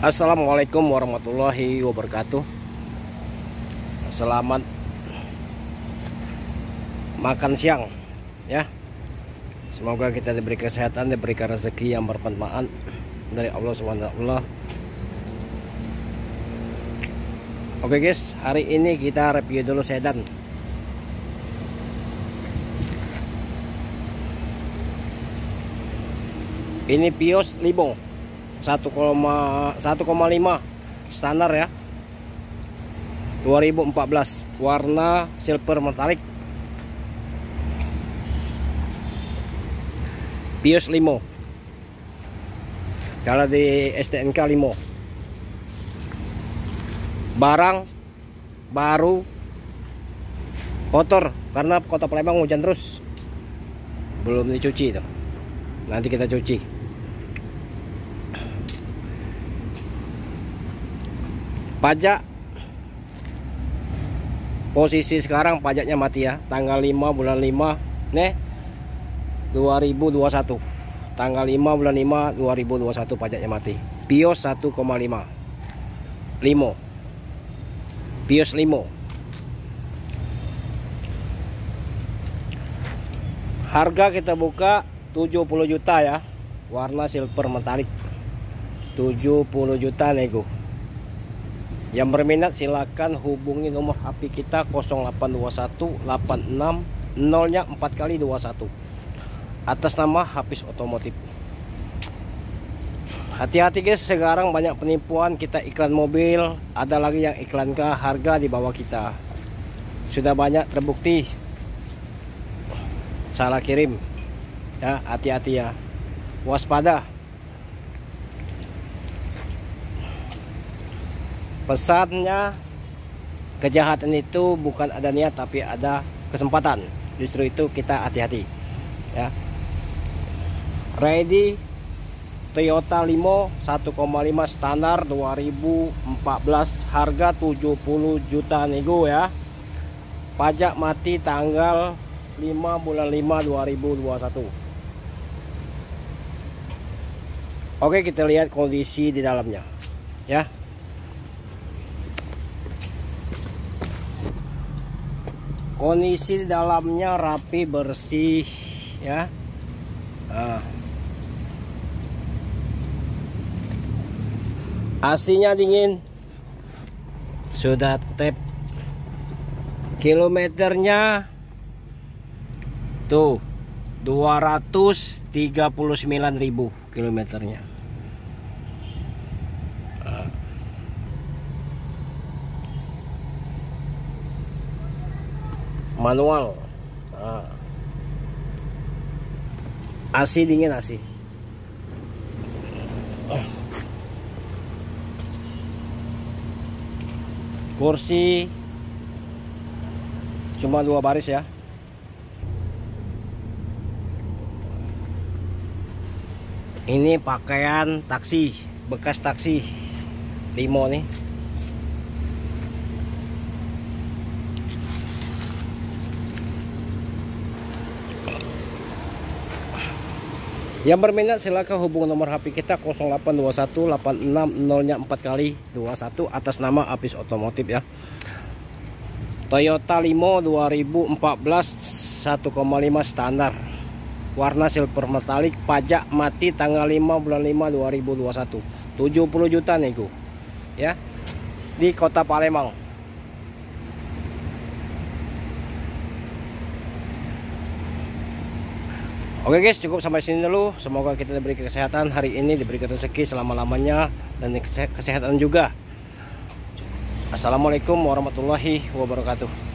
Assalamualaikum warahmatullahi wabarakatuh. Selamat makan siang ya. Semoga kita diberi kesehatan, diberikan rezeki yang bermanfaat dari Allah SWT. Oke guys, hari ini kita review dulu sedan. Ini Vios Limo 1,5 standar ya, 2014, warna silver metallic. Vios Limo, kalau di STNK Limo. Barang baru, kotor karena kota Palembang hujan terus, belum dicuci itu. Nanti kita cuci. Pajak posisi sekarang pajaknya mati ya, tanggal 5 bulan 5 nih 2021, tanggal 5 bulan 5 2021 pajaknya mati. Vios 1,5 Limo, Vios Limo. Harga kita buka 70 juta ya, warna silver metallic, 70 juta nego. Yang berminat silakan hubungi nomor HP kita 0821 86 0-nya 4 kali 21 atas nama Hafiz Otomotif. Hati-hati guys, sekarang banyak penipuan. Kita iklan mobil, ada lagi yang iklan ke harga di bawah kita. Sudah banyak terbukti salah kirim ya, hati-hati ya, waspada. Pesannya, kejahatan itu bukan ada niat tapi ada kesempatan. Justru itu kita hati-hati ya. Ready Toyota Limo 1,5 standar 2014, harga 70 juta nego ya. Pajak mati tanggal 5 bulan 5 2021. Oke, kita lihat kondisi di dalamnya ya. Kondisi di dalamnya rapi, bersih ya. AC-nya dingin, sudah tap. Kilometernya tuh 239.000 kilometernya. Manual. AC dingin, AC. Kursi cuma 2 baris ya. Ini pakaian taksi, bekas taksi Limo nih. Yang berminat silakan hubungi nomor HP kita 0821 86 0-nya 4 kali 21 atas nama Hafiz Otomotif ya. Toyota Limo 2014 1,5 standar, warna silver metallic, pajak mati tanggal 5 bulan 5 2021. 70 juta nego ya, di kota Palembang. Oke guys, cukup sampai sini dulu. Semoga kita diberi kesehatan hari ini, diberi rezeki selama-lamanya, dan kesehatan juga. Assalamualaikum warahmatullahi wabarakatuh.